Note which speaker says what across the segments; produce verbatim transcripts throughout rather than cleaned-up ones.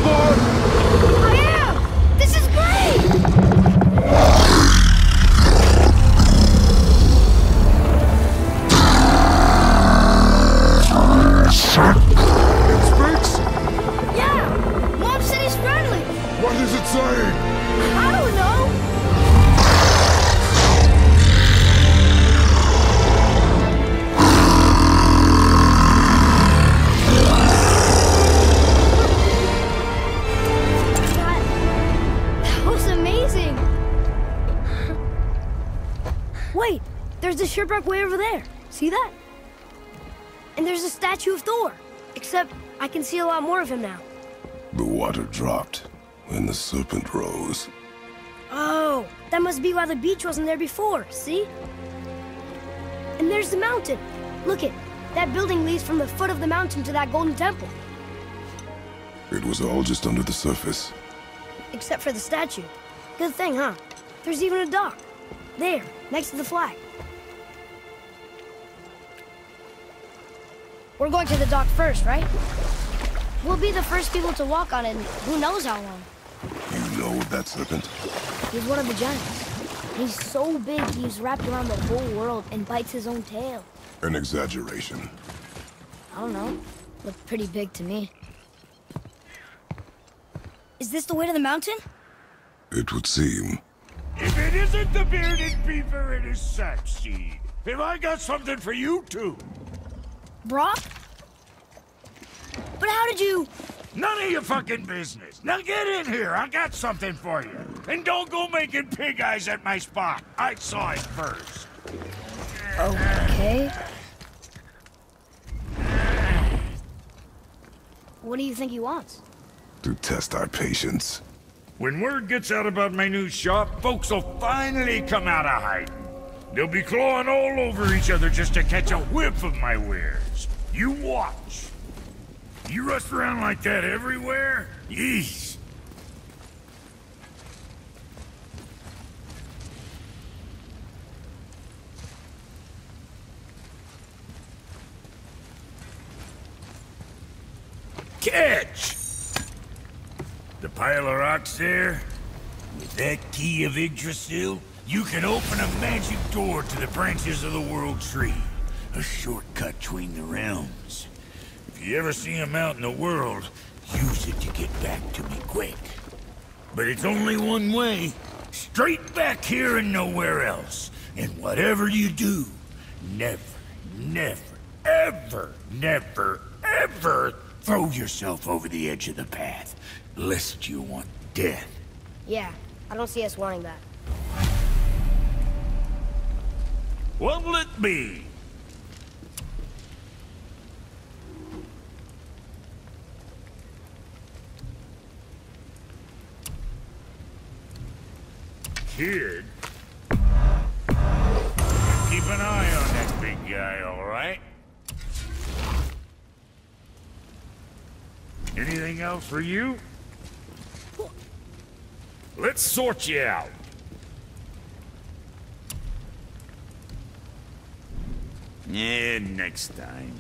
Speaker 1: aboard?
Speaker 2: I am! This is great!
Speaker 1: It speaks?
Speaker 2: Yeah! Mom said he's friendly!
Speaker 1: What is it saying?
Speaker 2: I don't know! Wait, there's the shipwreck way over there. See that? And there's a statue of Thor. Except I can see a lot more of him now.
Speaker 1: The water dropped, and the serpent rose.
Speaker 2: Oh, that must be why the beach wasn't there before, see? And there's the mountain. Look it, that building leads from the foot of the mountain to that golden temple.
Speaker 1: It was all just under the surface.
Speaker 2: Except for the statue. Good thing, huh? There's even a dock. There, next to the flag. We're going to the dock first, right? We'll be the first people to walk on it in who knows how long.
Speaker 1: You know of that serpent?
Speaker 2: He's one of the giants. He's so big he's wrapped around the whole world and bites his own tail.
Speaker 1: An exaggeration.
Speaker 2: I don't know. Looked pretty big to me. Is this the way to the mountain?
Speaker 1: It would seem.
Speaker 3: If it isn't the bearded beaver, it is Sackseed. Have I got something for you too?
Speaker 2: Brock? But how did you...
Speaker 3: None of your fucking business. Now get in here, I got something for you. And don't go making pig eyes at my spot. I saw it first.
Speaker 2: Okay. What do you think he wants?
Speaker 1: To test our patience.
Speaker 3: When word gets out about my new shop, folks will finally come out of hiding. They'll be clawing all over each other just to catch a whiff of my wares. You watch. You rush around like that everywhere? Yeesh. Catch! The pile of rocks there? With that key of Yggdrasil, you can open a magic door to the branches of the World Tree. A shortcut between the realms. If you ever see him out in the world, use it to get back to me quick. But it's only one way. Straight back here and nowhere else. And whatever you do, never, never, ever, never, ever throw yourself over the edge of the path. Lest you want death.
Speaker 2: Yeah, I don't see us wanting that.
Speaker 3: What'll it be? Kid? Keep an eye on that big guy, all right? Anything else for you? Let's sort you out. Yeah, next time.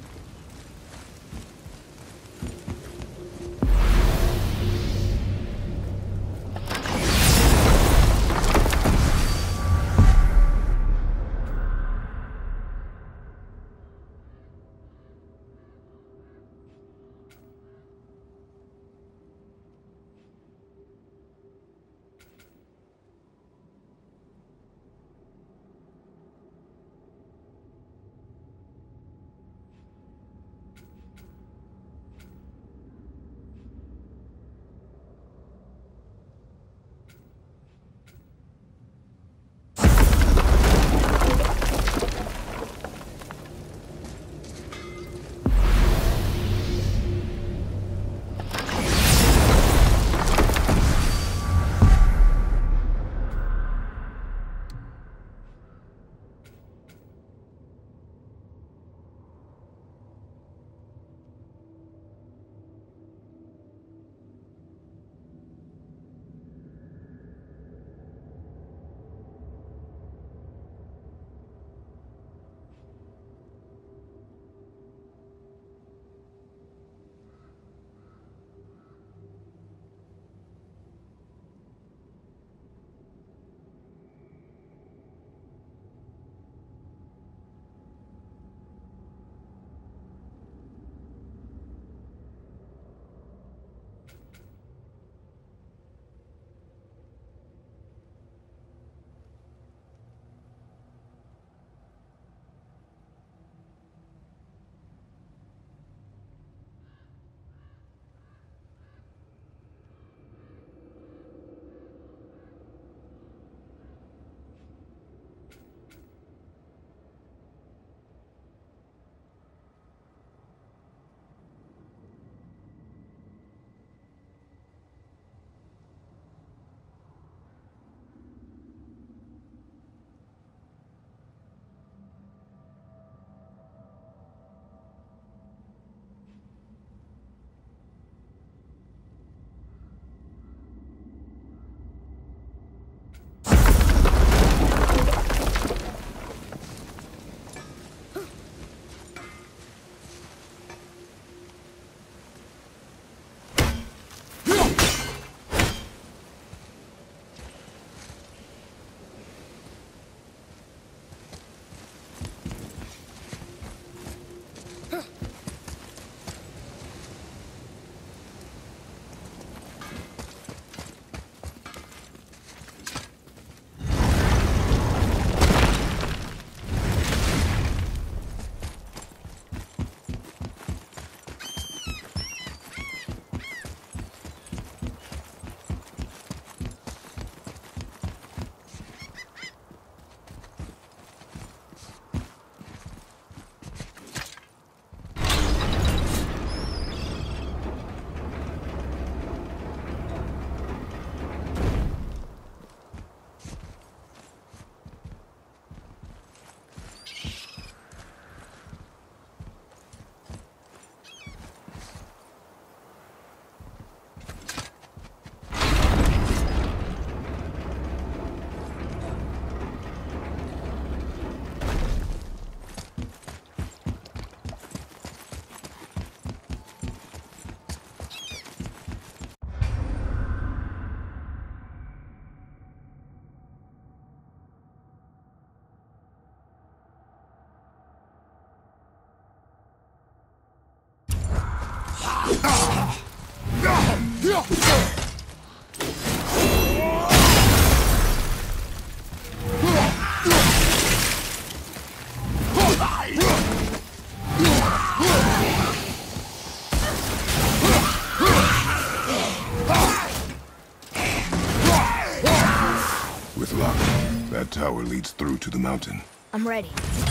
Speaker 1: tower leads through to the mountain.
Speaker 2: I'm ready.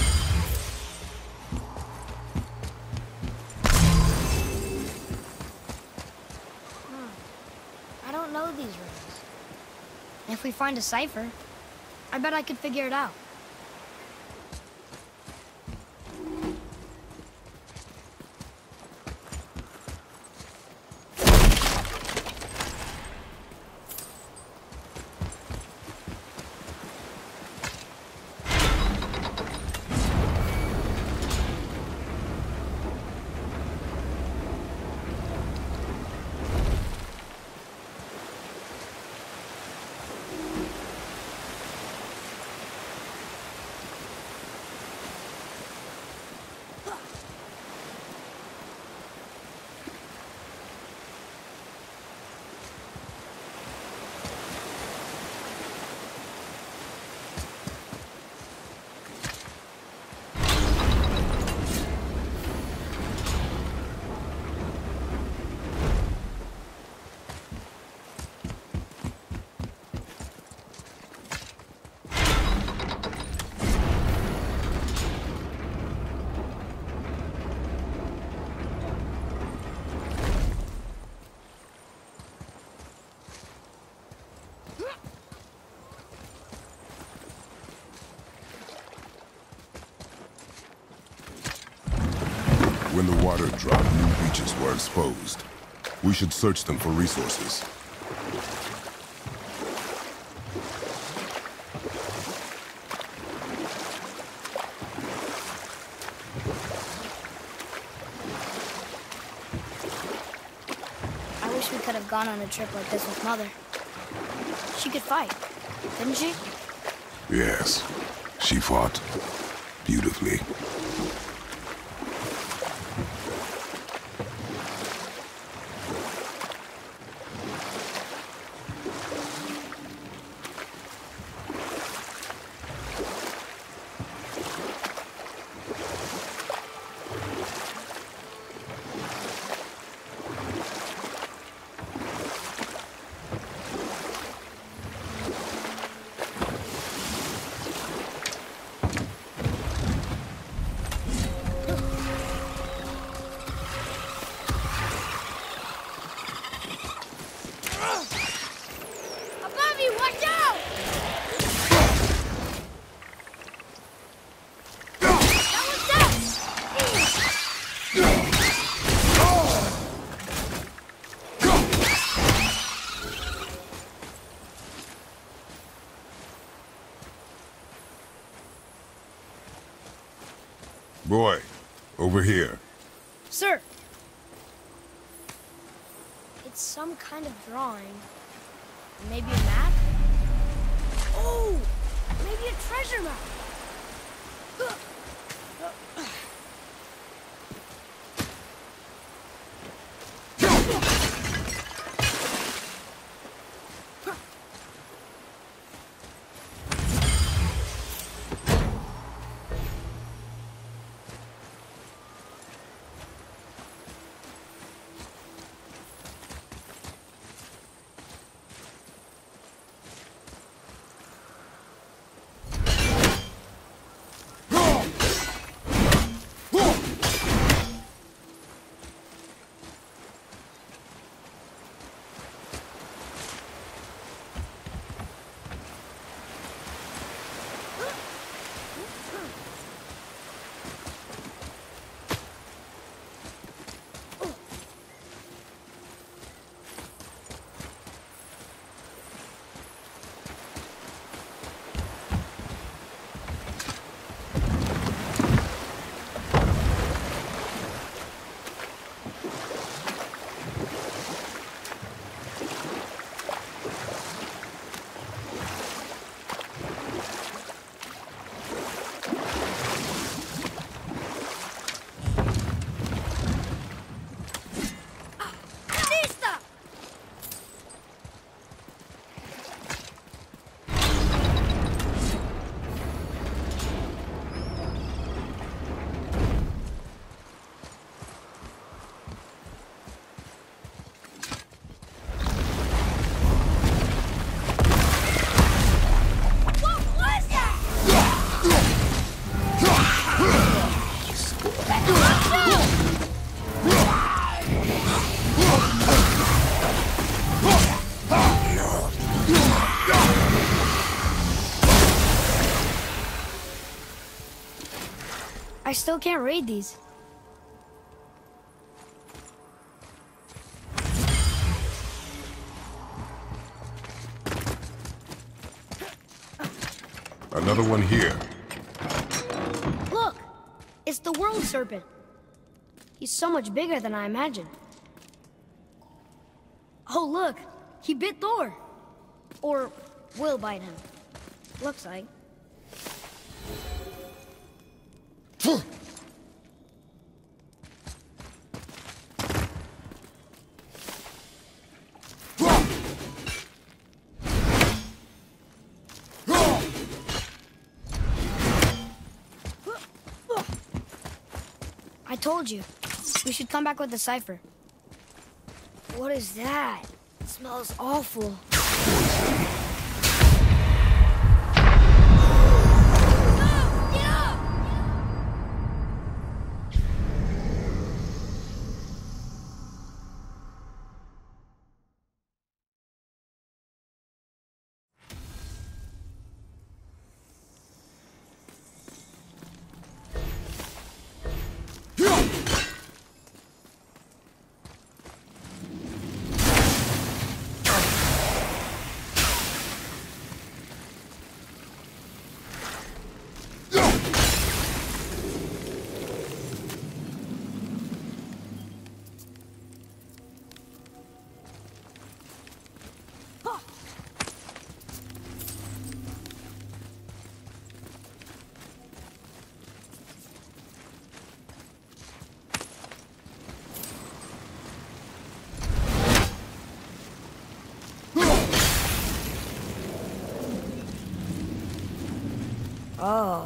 Speaker 2: Hmm. I don't know these rings. If we find a cipher, I bet I could figure it out.
Speaker 1: When the water dropped, new beaches were exposed. We should search them for resources.
Speaker 2: I wish we could have gone on a trip like this with Mother. She could fight, couldn't she?
Speaker 1: Yes, she fought beautifully. Boy, over here.
Speaker 2: Sir! It's some kind of drawing. Maybe a map? Oh! Maybe a treasure map! I still can't read these.
Speaker 1: Another one here.
Speaker 2: Look! It's the World Serpent. He's so much bigger than I imagined. Oh, look! He bit Thor! Or will bite him. Looks like. I told you. We should come back with the cipher. What is that? It smells awful. Oh.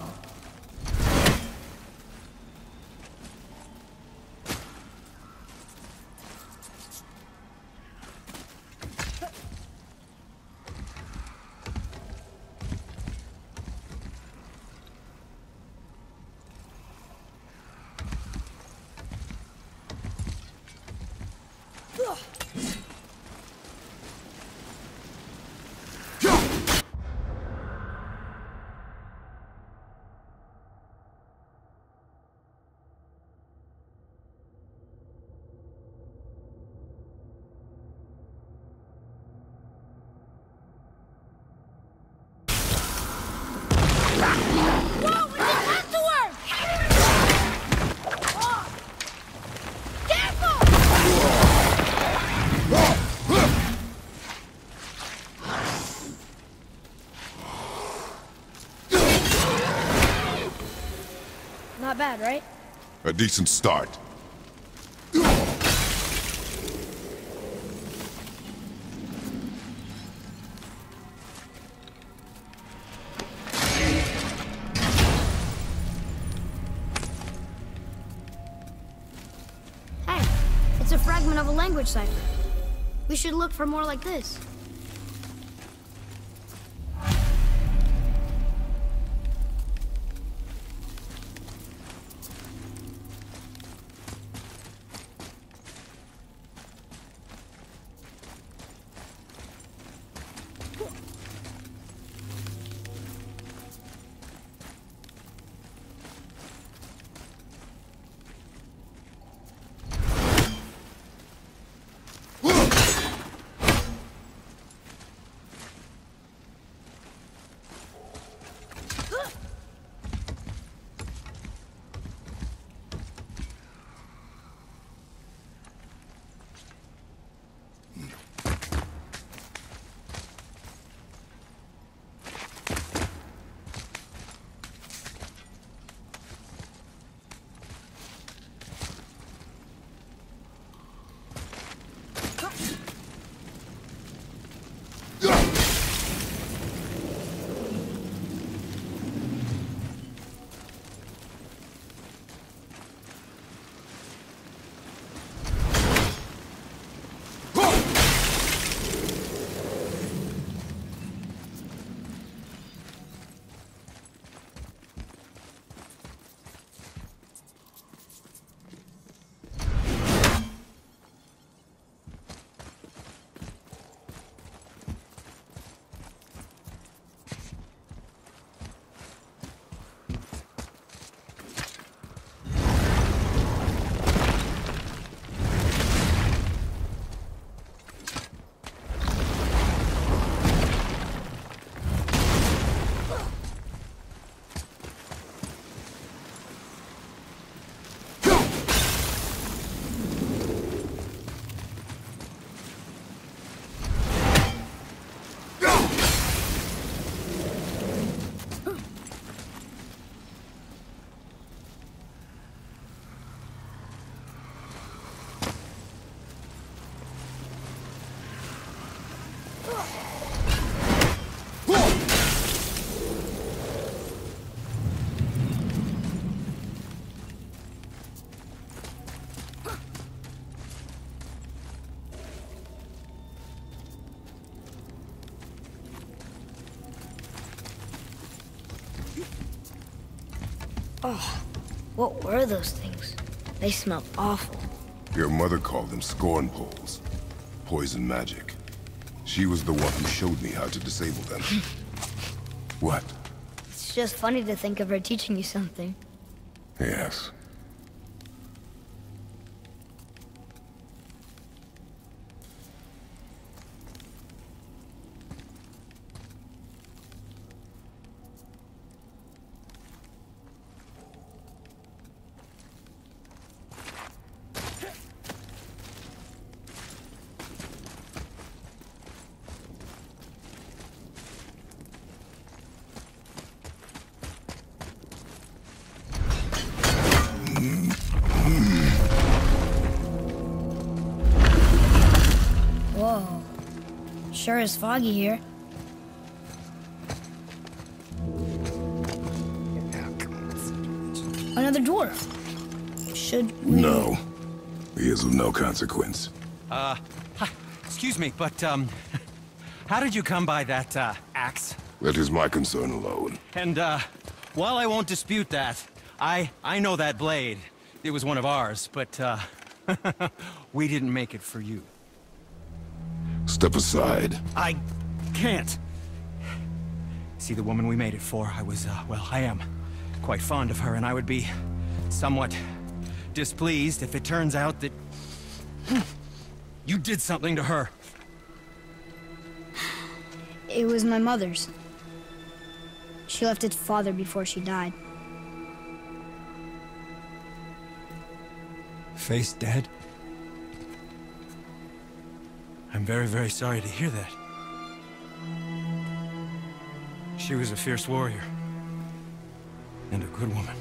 Speaker 2: Not bad, right?
Speaker 1: A decent start.
Speaker 2: Hey, it's a fragment of a language cipher. We should look for more like this. Oh, what were those things? They smelled awful.
Speaker 1: Your mother called them scorn poles. Poison magic. She was the one who showed me how to disable them. What?
Speaker 2: It's just funny to think of her teaching you something.
Speaker 1: Yes.
Speaker 2: Whoa. Sure is foggy here. Another dwarf. Should we...
Speaker 1: No. He is of no consequence.
Speaker 4: Uh, hi, excuse me, but, um, how did you come by that, uh, axe?
Speaker 1: That is my concern alone.
Speaker 4: And, uh, while I won't dispute that, I, I know that blade. It was one of ours, but, uh, we didn't make it for you.
Speaker 1: Step aside.
Speaker 4: I can't. See, the woman we made it for, I was, uh, well, I am quite fond of her, and I would be somewhat displeased if it turns out that you did something to her.
Speaker 2: It was my mother's. She left its father before she died.
Speaker 4: Face dead? I'm very, very sorry to hear that. She was a fierce warrior. And a good woman.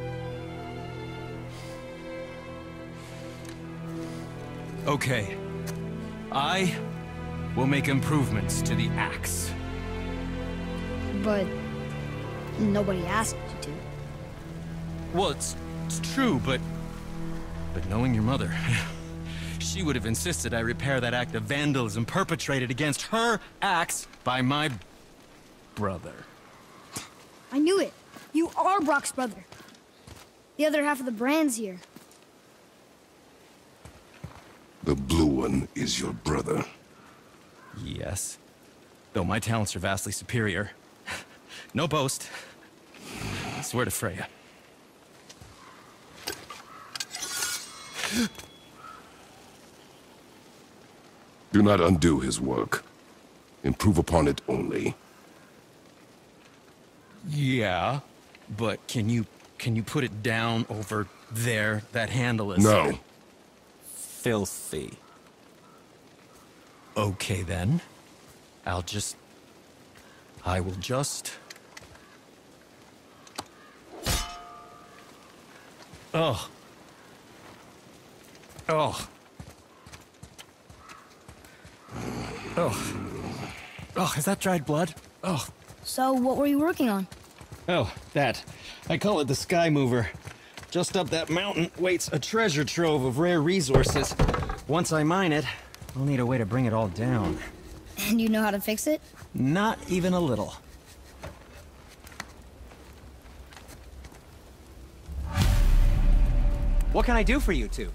Speaker 4: Okay. I will make improvements to the axe.
Speaker 2: But nobody asked you to.
Speaker 4: Well, it's, it's true, but... But knowing your mother... She would have insisted I repair that act of vandalism perpetrated against her axe by my... brother.
Speaker 2: I knew it. You are Brock's brother. The other half of the brand's here.
Speaker 1: The blue one is your brother.
Speaker 4: Yes. Though my talents are vastly superior. No boast. I swear to Freya.
Speaker 1: Do not undo his work. Improve upon it only.
Speaker 4: Yeah, but can you can you put it down over there? That handle is
Speaker 1: No.
Speaker 4: filthy. Okay then. I'll just I will just Oh. Oh. Oh. Oh, is that dried blood? Oh.
Speaker 2: So what were you working on?
Speaker 4: Oh, that. I call it the Sky Mover. Just up that mountain waits a treasure trove of rare resources. Once I mine it, I'll need a way to bring it all down.
Speaker 2: And you know how to fix it?
Speaker 4: Not even a little. What can I do for you two?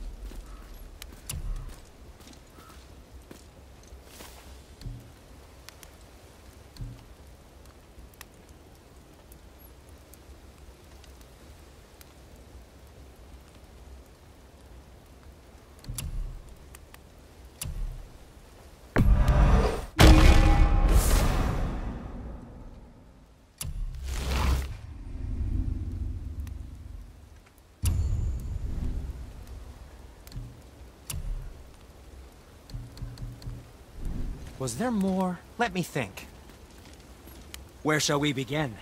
Speaker 4: Was there more? Let me think. Where shall we begin?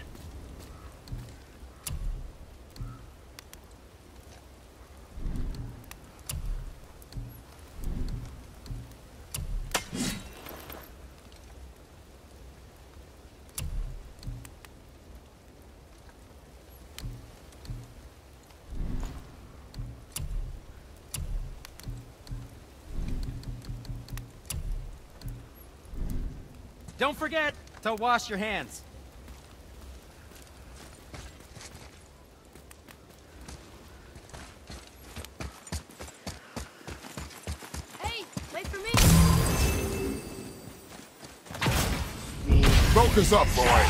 Speaker 4: Don't forget to wash your hands.
Speaker 1: Focus up, boy.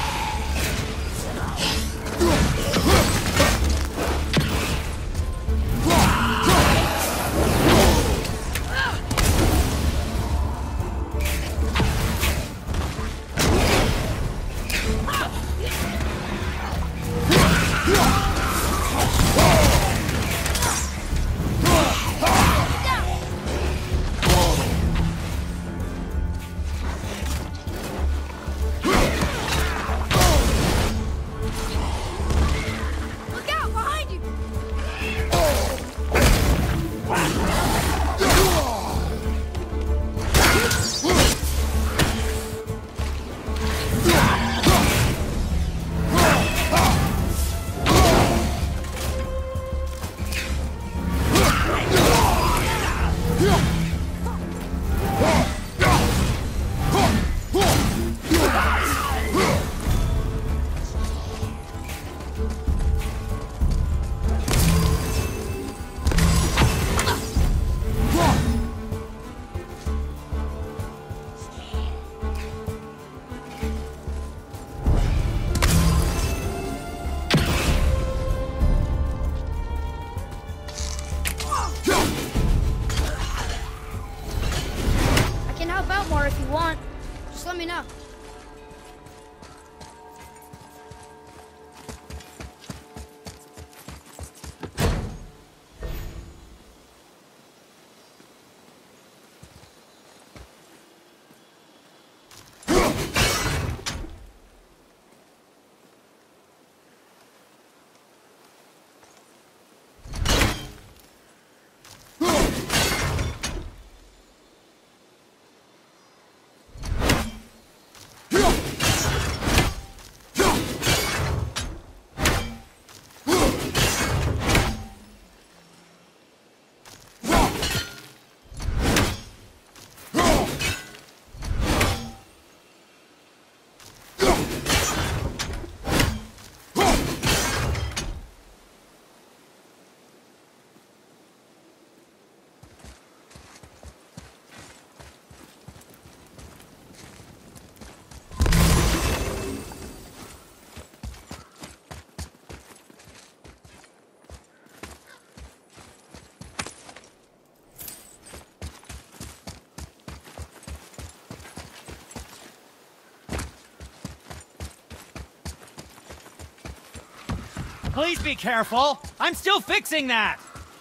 Speaker 4: Please be careful! I'm still fixing that!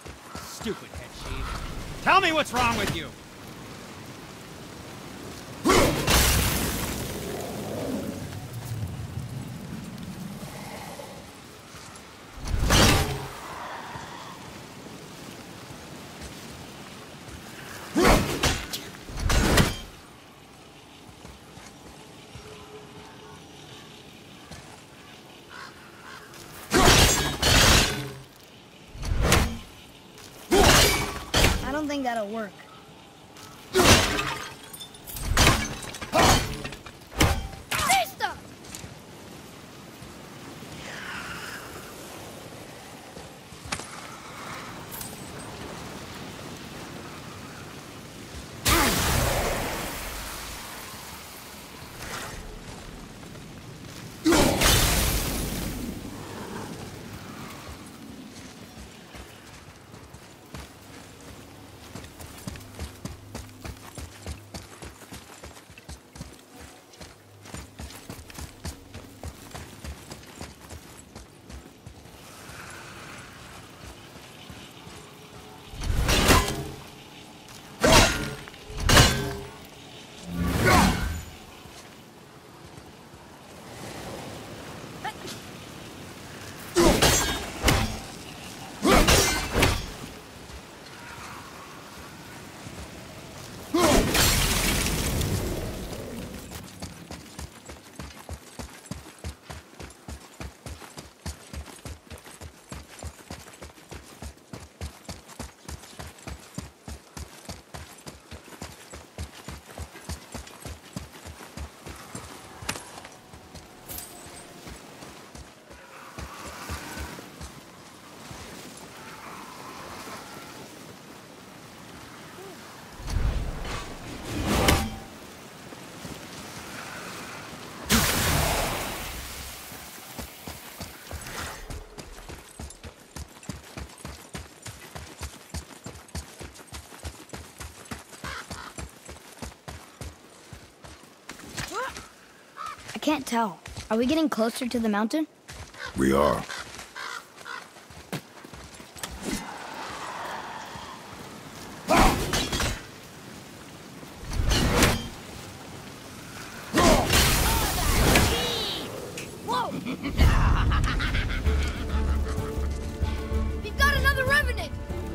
Speaker 4: Stupid head chief. Tell me what's wrong with you!
Speaker 2: I don't think that'll work. Sister! can't tell. Are we getting closer to the mountain?
Speaker 1: We are.
Speaker 2: Whoa! We've got another revenant!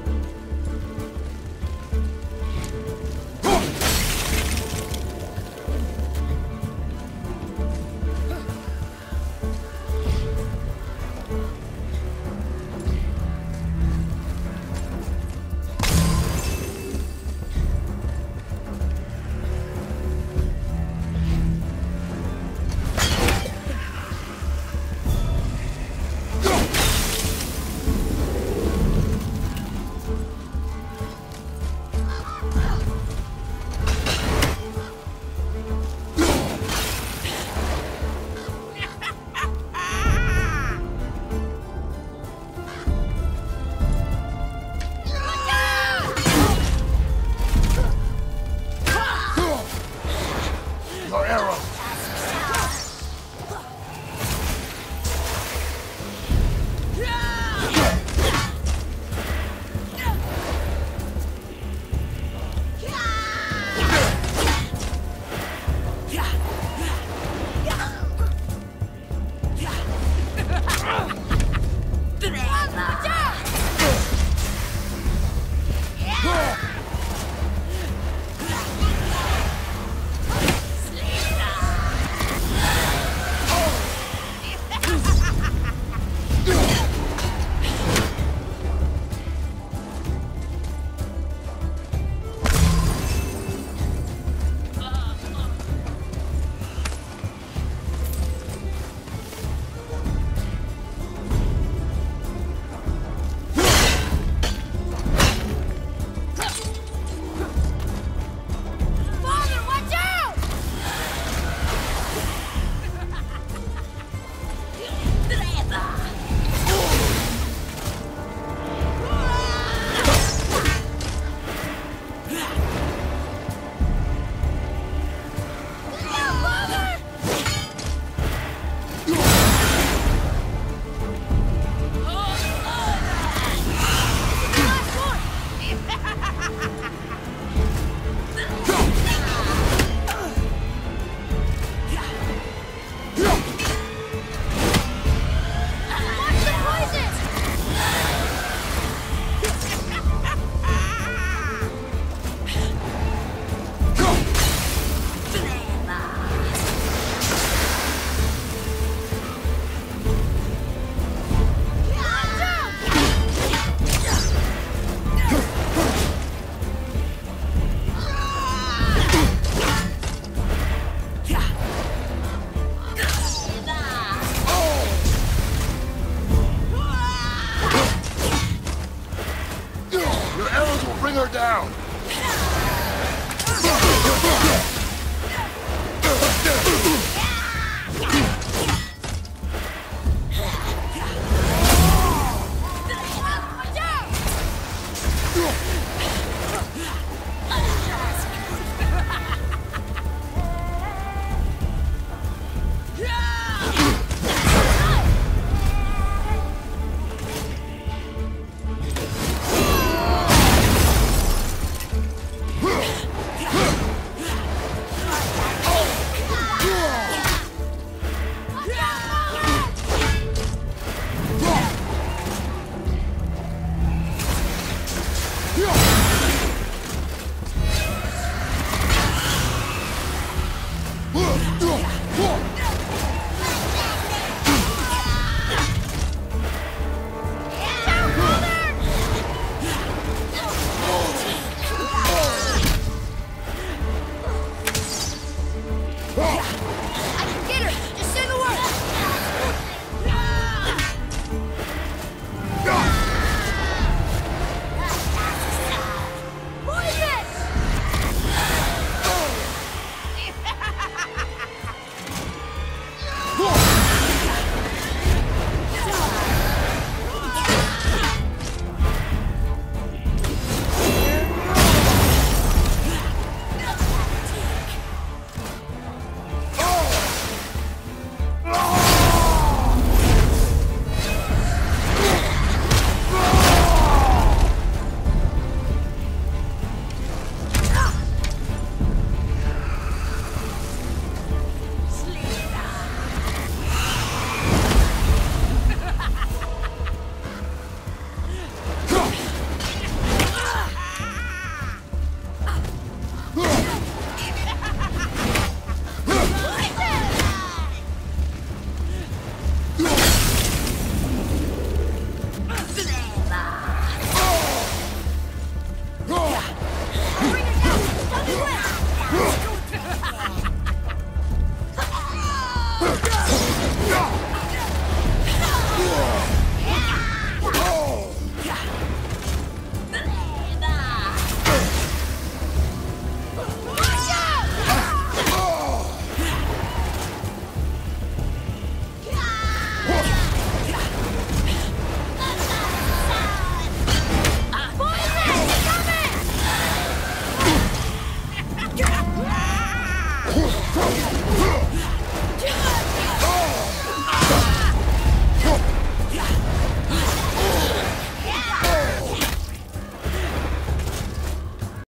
Speaker 1: down!